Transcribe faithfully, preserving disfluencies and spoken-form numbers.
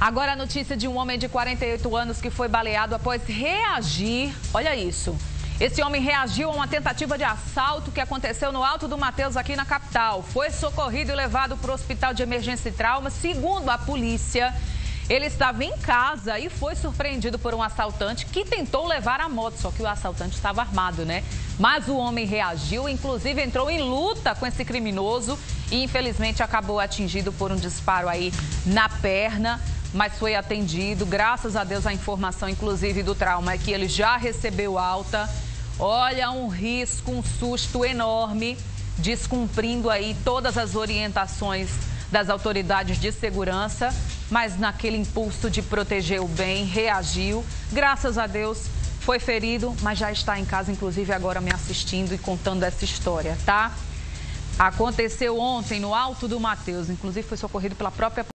Agora a notícia de um homem de quarenta e oito anos que foi baleado após reagir. Olha isso. Esse homem reagiu a uma tentativa de assalto que aconteceu no Alto do Mateus, aqui na capital. Foi socorrido e levado para o hospital de emergência e trauma. Segundo a polícia, ele estava em casa e foi surpreendido por um assaltante que tentou levar a moto. Só que o assaltante estava armado, né? Mas o homem reagiu, inclusive entrou em luta com esse criminoso e infelizmente acabou atingido por um disparo aí na perna. Mas foi atendido, graças a Deus a informação, inclusive do trauma, é que ele já recebeu alta. Olha, um risco, um susto enorme, descumprindo aí todas as orientações das autoridades de segurança, mas naquele impulso de proteger o bem, reagiu. Graças a Deus foi ferido, mas já está em casa, inclusive agora me assistindo e contando essa história, tá? Aconteceu ontem no Alto do Mateus, inclusive foi socorrido pela própria